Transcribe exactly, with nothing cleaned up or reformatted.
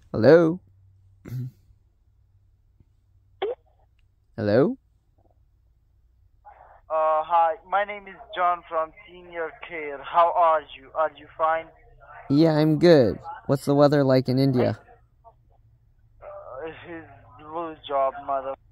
Hello? Hello? Uh, hi, my name is John from Senior Care. How are you? Are you fine? Yeah, I'm good. What's the weather like in India? Uh, his blue job, mother.